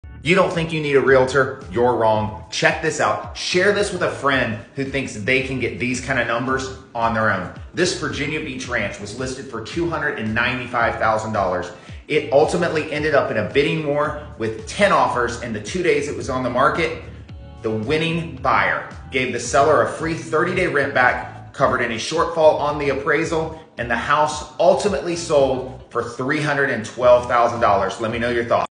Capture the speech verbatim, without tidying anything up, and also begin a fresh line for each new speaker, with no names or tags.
You don't think you need a realtor? You're wrong. Check this out. Share this with a friend who thinks they can get these kind of numbers on their own. This Virginia Beach ranch was listed for two hundred ninety-five thousand dollars. It ultimately ended up in a bidding war with ten offers in the two days it was on the market. The winning buyer gave the seller a free thirty day rent back, covered any shortfall on the appraisal, and the house ultimately sold for three hundred twelve thousand dollars. Let me know your thoughts.